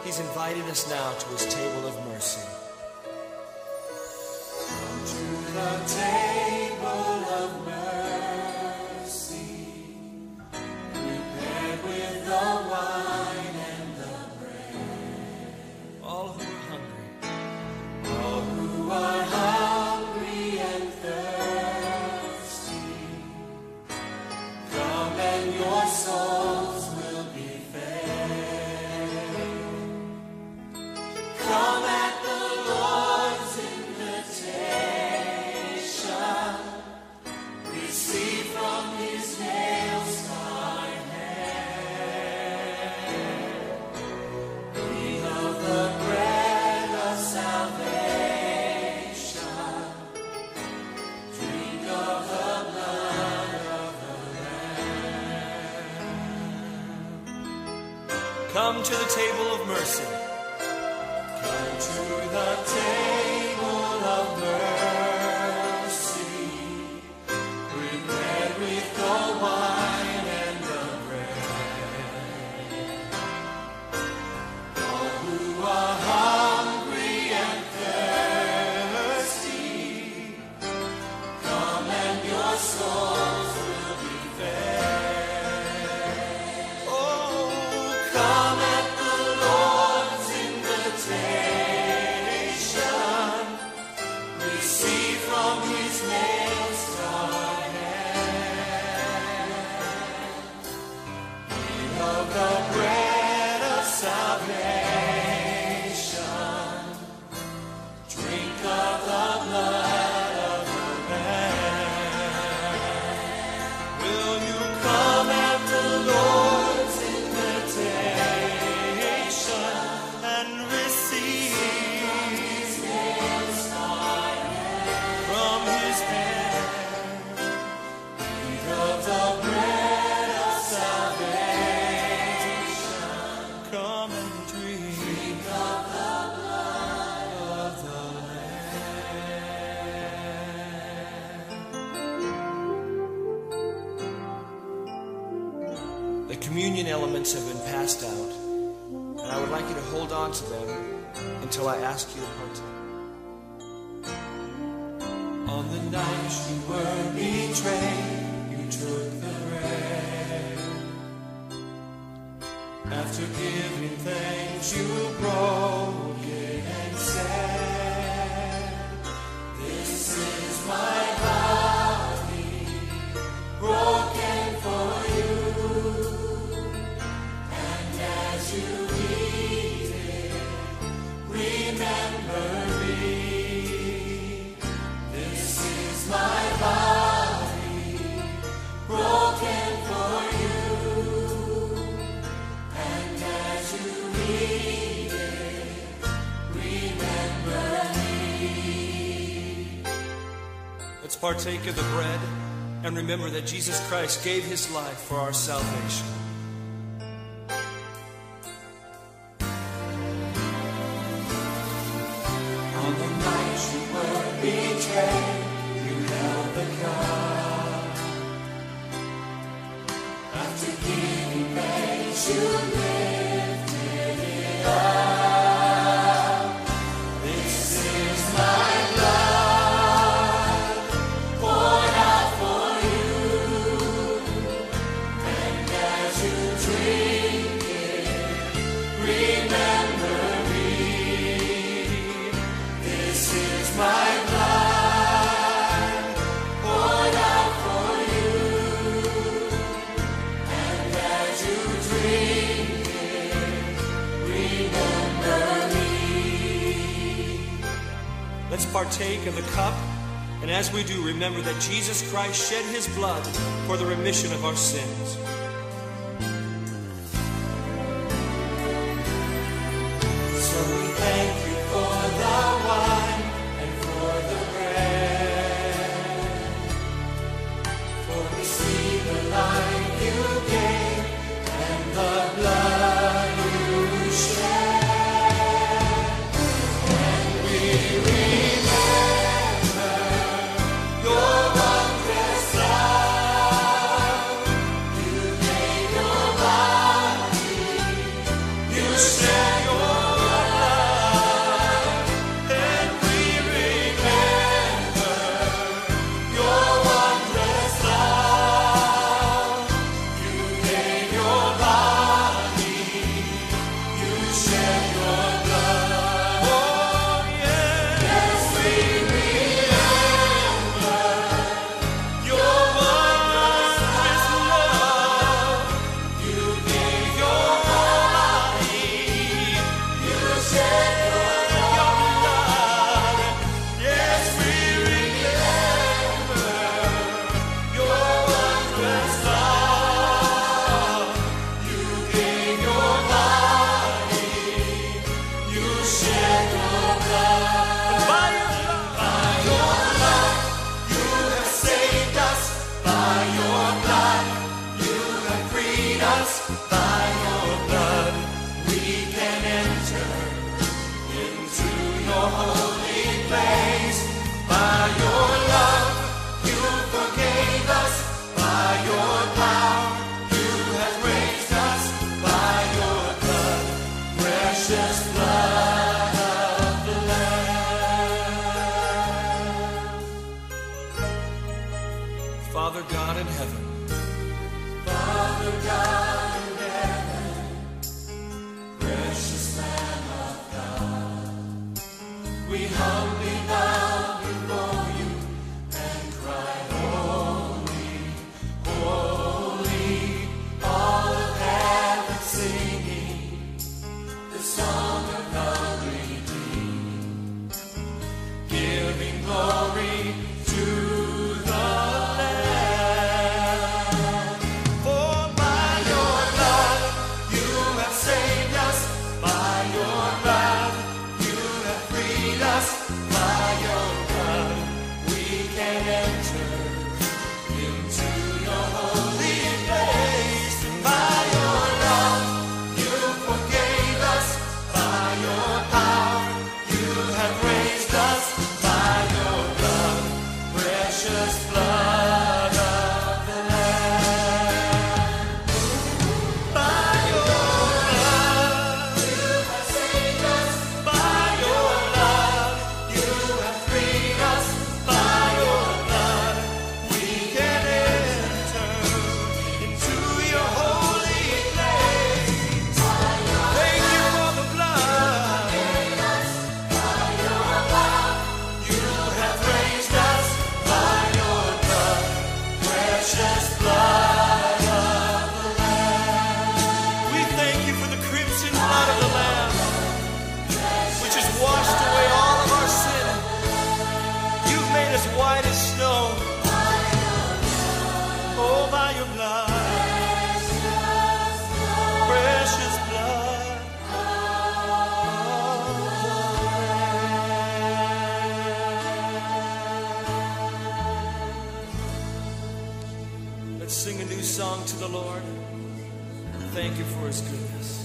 He's invited us now to his table of mercy. Come to the table of mercy, prepared with the wine and the bread. All who are hungry, all who are hungry and thirsty, come and your souls will be fed. Come at the Lord's invitation, receive from his nail-scarred hand. Eat of the bread of salvation, drink of the blood of the Lamb. come to the table of mercy. Come to the table of mercy, prepared with the wine and the bread. All who are hungry and thirsty, come and your souls will be fed. Oh, come at the Lord's invitation, receive from his nail-scarred hand. Eat of the bread of salvation, drink of the blood of the Lamb. Will you come at the Lord's invitation and receive from his hand? Eat of the bread of salvation, come and drink of the blood of the Lamb. The communion elements have been passed out, and I would like you to hold on to them until I ask you to partake. On the night you were betrayed, you took the bread. After giving thanks, you broke it and said, "This is my body, broken for you. And as you eat it, remember me. This is my body, broken for you. And as you eat it, remember me." Let's partake of the bread and remember that Jesus Christ gave his life for our salvation. On the night you were betrayed, you held the cup. After giving thanks, you lifted it up. This is my blood, poured out for you. And as you drink it, remember me. This is my blood, poured out for you. And as you drink it, remember me. Let's partake of the cup, and as we do, remember that Jesus Christ shed his blood for the remission of our sins. So we thank you for the wine and for the bread. For we see the life you gave and the blood you shed. And we remember your wondrous love. You gave your body, you shed your precious blood of the Lamb. Father God in heaven, Father God in heaven, precious Lamb of God, we humbly bow before you and cry, holy, holy, all of heaven singing the song of the redeemed, giving glory to the Lamb. For by your blood you have saved us, by your blood you have freed us, by your blood we can enter into your holy place. By your love you forgave us, by your power you have raised us, by your blood, precious blood of the Lamb. By your blood you have saved us, by your blood you have freed us, by your blood we can enter into your holy place. Thank you for the blood. By your love you have raised us, by your blood, precious blood of the Lamb. we thank you for the crimson blood of the Lamb, which has washed away all of our sin. You've made us white as snow. Oh, by your blood, precious blood of the Lamb. Let's sing a new song to the Lord. Thank you for his goodness.